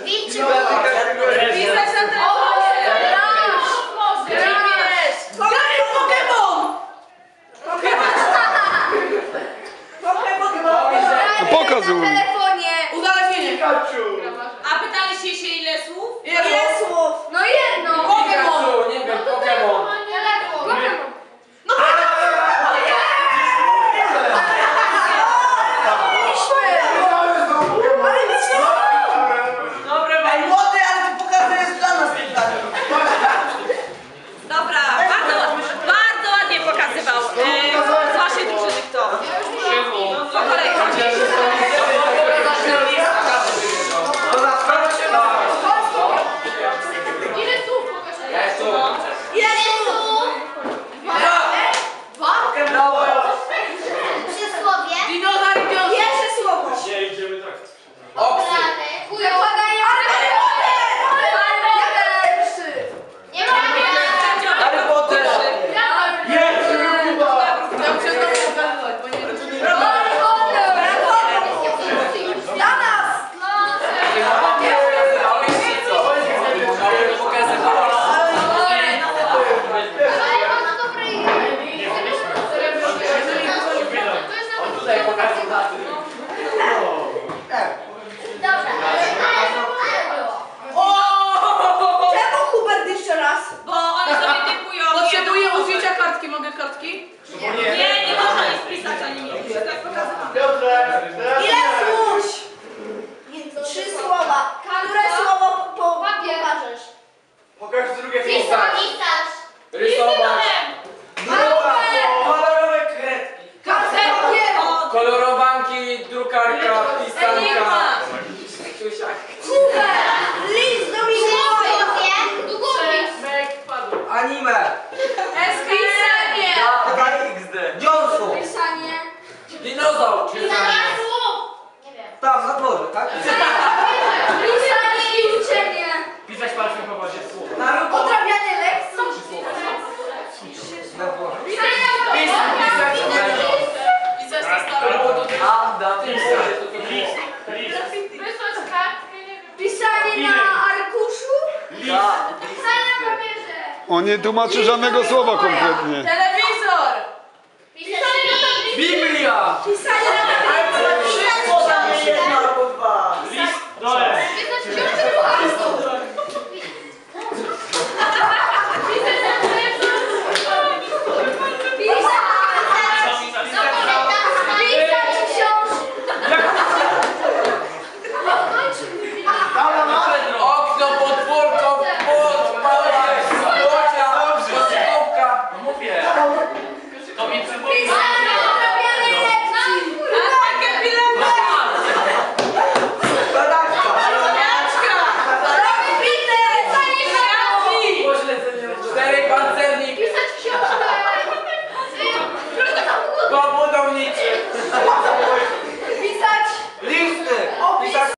Pisać na telefonie. Pokazuj. Na telefonie. Uzależnienie. A pytaliście się ile słów? Ile słów? No jedno. Pokémon. Nie wiem, Pokémon. Pokémon. No Dobre, Ej, młody, ale ty pokazujesz dla nas pytanie. Dobra, bardzo ładnie pokazywał. Z waszej drużyny kto? Po kolei. Ile słów pokazałeś? Ile słów? Przysłowie. Dinozaur i dziąsło. Pierwsze słowo. Nie, idziemy tak. Okrady. Nie ma. Harry Potter. Dla nas. Ale mam dobre imię. Dobra. Czemu Hubert jeszcze raz? Bo one sobie typują. Potrzebuję użycia kartki. Mogę kartki? Nie można nic pisać ani nie pisać. Tak pokazywałam. Ile słów? 3 słowa. Które słowo pokażesz? Pokaż drugie Pisarz. Rysować. Kolorowe kredki. Kolorowanki, drukarka, pisanka. List do Mikołaja. Długopis. Anime. Pisanie. XD. Dziąsło. Pisanie. Dinozaur. Pisanie słów. Nie wiem. Tam, w zaporze, tak? Pisanie i uczenie. Pisać palcem po wodzie słowa. Odrabianie lekcji. Pisanie na arkuszu. Pisanie na papierze. On nie tłumaczy żadnego słowa kompletnie. Telewizor. Pisanie na tablicy. Biblia! Pisanie na